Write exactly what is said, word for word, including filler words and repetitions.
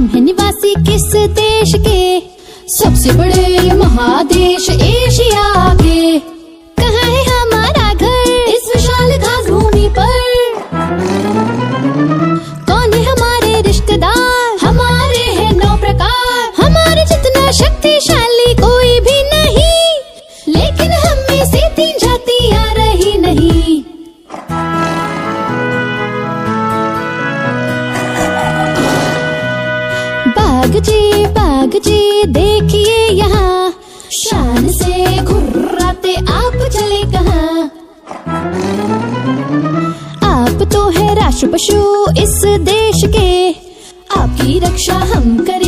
हम हैं निवासी किस देश के, सबसे बड़े महादेश एशिया के। कहाँ है हमारा घर इस विशाल घास भूमि पर, कौन है हमारे रिश्तेदार, हमारे हैं नौ प्रकार। हमारे जितना शक्तिशाली कोई भी नहीं, लेकिन हम में से तीन जातियां रही नहीं। बाघ जी बाघ जी देखिए यहाँ, शान से घुर्राते आप चले कहाँ। आप तो है राष्ट्र पशु इस देश के, आपकी रक्षा हम करें